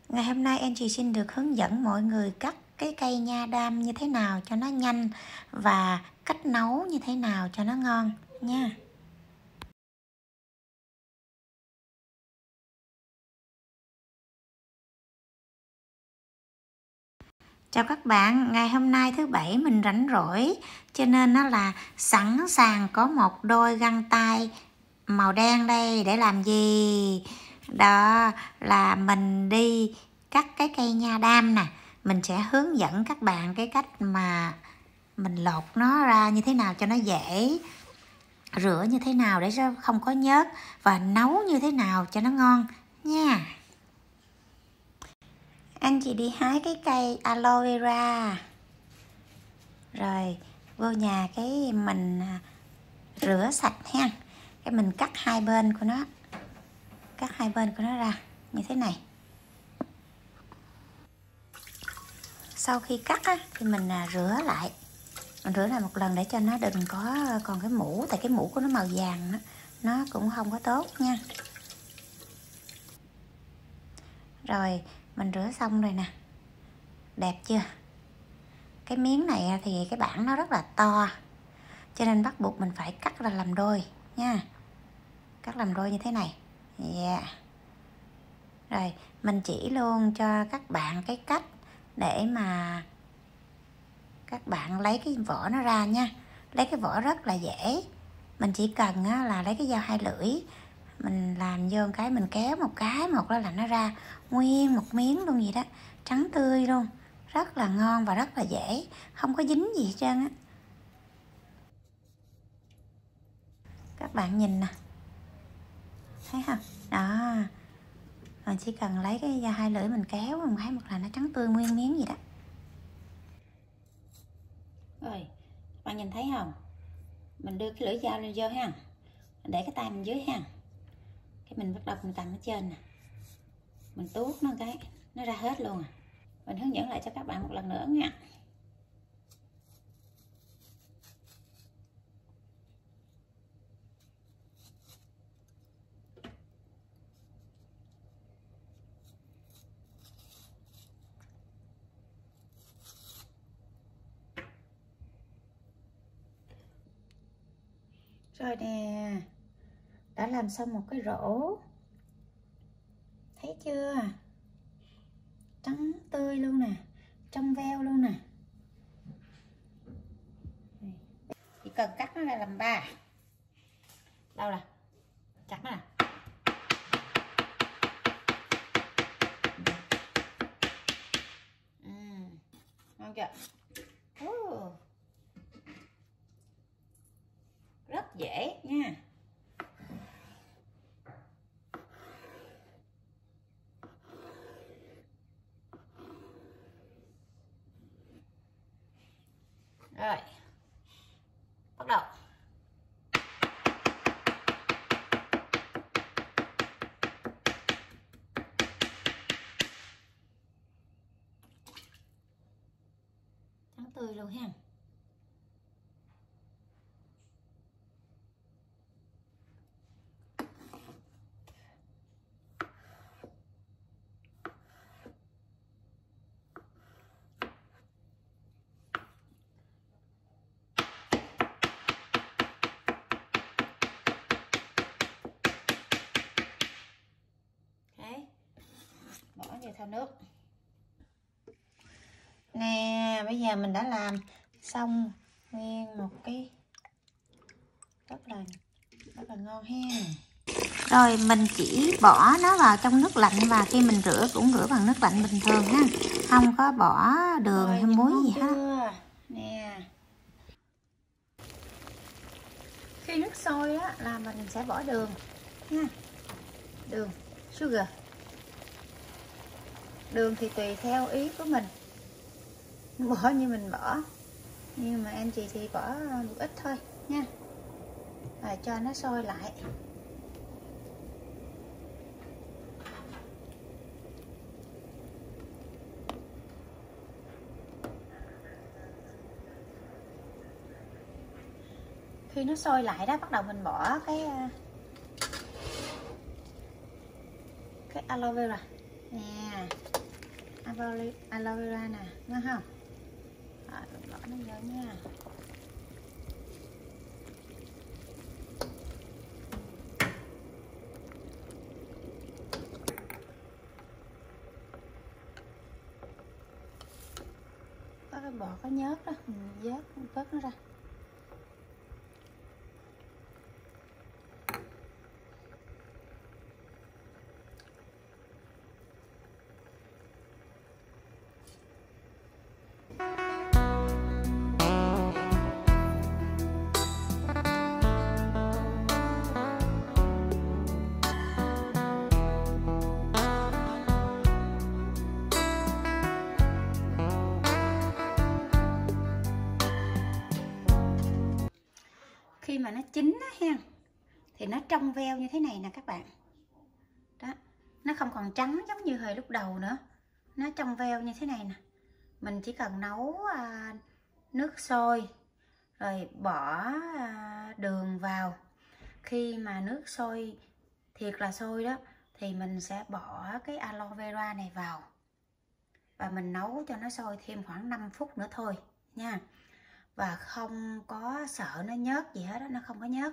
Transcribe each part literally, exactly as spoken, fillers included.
Ngày hôm nay Angie xin được hướng dẫn mọi người cắt cái cây nha đam như thế nào cho nó nhanh và cách nấu như thế nào cho nó ngon nha. Chào các bạn, ngày hôm nay thứ bảy mình rảnh rỗi cho nên nó là sẵn sàng có một đôi găng tay màu đen đây để làm gì? Đó là mình đi cắt cái cây nha đam nè. Mình sẽ hướng dẫn các bạn cái cách mà mình lột nó ra như thế nào cho nó dễ, rửa như thế nào để không có nhớt và nấu như thế nào cho nó ngon nha. Anh chị đi hái cái cây aloe vera rồi vô nhà cái mình rửa sạch ha, cái mình cắt hai bên của nó, cắt hai bên của nó ra như thế này. Sau khi cắt á, thì mình rửa lại, mình rửa lại một lần để cho nó đừng có còn cái mũ, tại cái mũ của nó màu vàng đó, nó cũng không có tốt nha. Rồi mình rửa xong rồi nè, đẹp chưa? Cái miếng này thì cái bản nó rất là to cho nên bắt buộc mình phải cắt ra làm đôi nha, cắt làm đôi như thế này. Yeah. Rồi mình chỉ luôn cho các bạn cái cách để mà các bạn lấy cái vỏ nó ra nha. Lấy cái vỏ rất là dễ, mình chỉ cần là lấy cái dao hai lưỡi, mình làm vô một cái, mình kéo một cái một là nó ra nguyên một miếng luôn vậy đó, trắng tươi luôn, rất là ngon và rất là dễ, không có dính gì hết trơn á. Các bạn nhìn nè, thấy không? Đó, mình chỉ cần lấy cái dao hai lưỡi mình kéo một cái một là nó trắng tươi nguyên miếng vậy đó. Rồi, bạn nhìn thấy không? Mình đưa cái lưỡi dao lên vô ha, để cái tay mình dưới ha, cái mình bắt đầu mình cầm ở trên nè, mình tuốt nó cái nó ra hết luôn à. Mình hướng dẫn lại cho các bạn một lần nữa nha. Rồi nè, đã làm xong một cái rổ, thấy chưa? Trắng tươi luôn nè, trong veo luôn nè. Chỉ cần cắt nó ra làm ba. Đâu nè, chặt nó nè. Ừ, ngon chưa? Uh, rất dễ nha. Rồi, bắt đầu. Trắng tươi luôn ha. Bỏ vào thau nước nè. Bây giờ mình đã làm xong nguyên một cái rất là rất là ngon ha. Rồi mình chỉ bỏ nó vào trong nước lạnh và khi mình rửa cũng rửa bằng nước lạnh bình thường ha, không có bỏ đường hay muối gì hết nè. Khi nước sôi á là mình sẽ bỏ đường nha, đường sugar. Đường thì tùy theo ý của mình, bỏ như mình bỏ, nhưng mà anh chị thì bỏ một ít thôi nha, và cho nó sôi lại. Khi nó sôi lại đó, bắt đầu mình bỏ cái cái aloe vera nè. aloe, aloe vera nè, ngon không? Rồi mình bỏ nó vô nha. Có cái bọt có nhớt đó, mình vớt vớt nó ra. Khi mà nó chín á ha, thì nó trong veo như thế này nè các bạn. Đó, nó không còn trắng giống như hồi lúc đầu nữa. Nó trong veo như thế này nè. Mình chỉ cần nấu à, nước sôi rồi bỏ à, đường vào. Khi mà nước sôi thiệt là sôi đó thì mình sẽ bỏ cái aloe vera này vào. Và mình nấu cho nó sôi thêm khoảng năm phút nữa thôi nha. Và không có sợ nó nhớt gì hết đó, nó không có nhớt.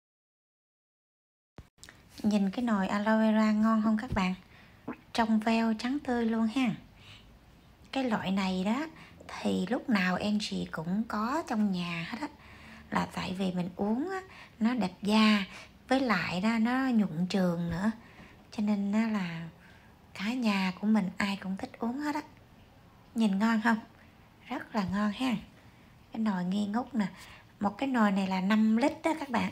Nhìn cái nồi aloe vera ngon không các bạn? Trong veo trắng tươi luôn ha. Cái loại này đó thì lúc nào Angie cũng có trong nhà hết á. Là tại vì mình uống á, nó đẹp da, với lại đó nó nhuận trường nữa. Cho nên đó là cả nhà của mình ai cũng thích uống hết á. Nhìn ngon không? Rất là ngon ha. Cái nồi nghi ngút nè. Một cái nồi này là năm lít đó các bạn.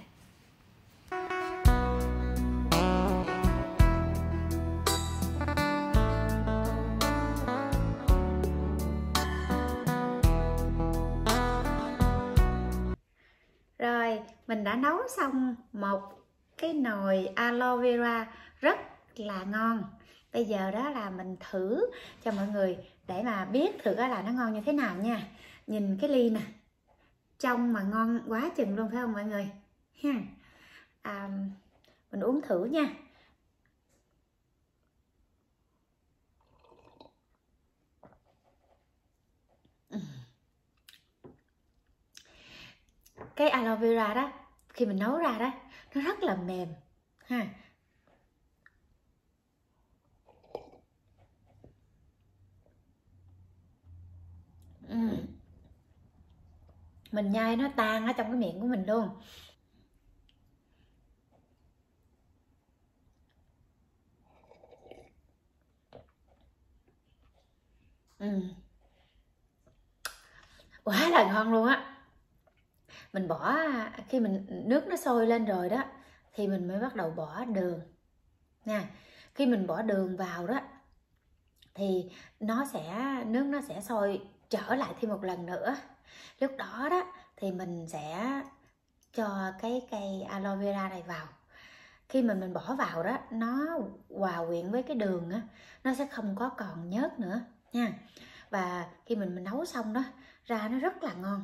Rồi, mình đã nấu xong một cái nồi aloe vera rất là ngon. Bây giờ đó là mình thử cho mọi người để mà biết thử là nó ngon như thế nào nha. Nhìn cái ly nè, trong mà ngon quá chừng luôn phải không mọi người ha. À, mình uống thử nha. Cái aloe vera đó khi mình nấu ra đó nó rất là mềm ha. uhm. Mình nhai nó tan ở trong cái miệng của mình luôn. uhm. Quá là ngon luôn á. Mình bỏ khi mình nước nó sôi lên rồi đó thì mình mới bắt đầu bỏ đường nha. Khi mình bỏ đường vào đó thì nó sẽ nước nó sẽ sôi trở lại thêm một lần nữa. Lúc đó đó thì mình sẽ cho cái cây aloe vera này vào. Khi mình mình bỏ vào đó nó hòa quyện với cái đường á, nó sẽ không có còn nhớt nữa nha. Và khi mình mình nấu xong đó ra nó rất là ngon.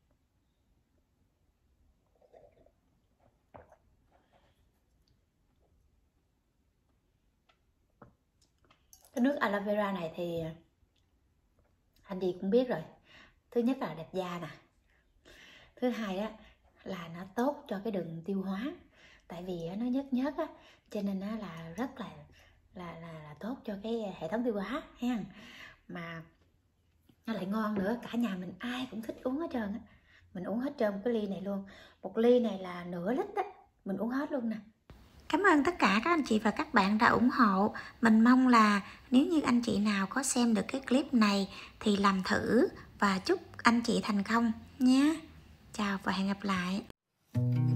Cái nước aloe vera này thì anh đi cũng biết rồi. Thứ nhất là đẹp da nè. Thứ hai đó là nó tốt cho cái đường tiêu hóa. Tại vì nó nhớt nhớt á, cho nên nó là rất là là, là là tốt cho cái hệ thống tiêu hóa ha. Mà nó lại ngon nữa, cả nhà mình ai cũng thích uống hết trơn á. Mình uống hết trơn một cái ly này luôn. Một ly này là nửa lít á, mình uống hết luôn nè. Cảm ơn tất cả các anh chị và các bạn đã ủng hộ. Mình mong là nếu như anh chị nào có xem được cái clip này thì làm thử và chúc anh chị thành công nhé. Chào và hẹn gặp lại.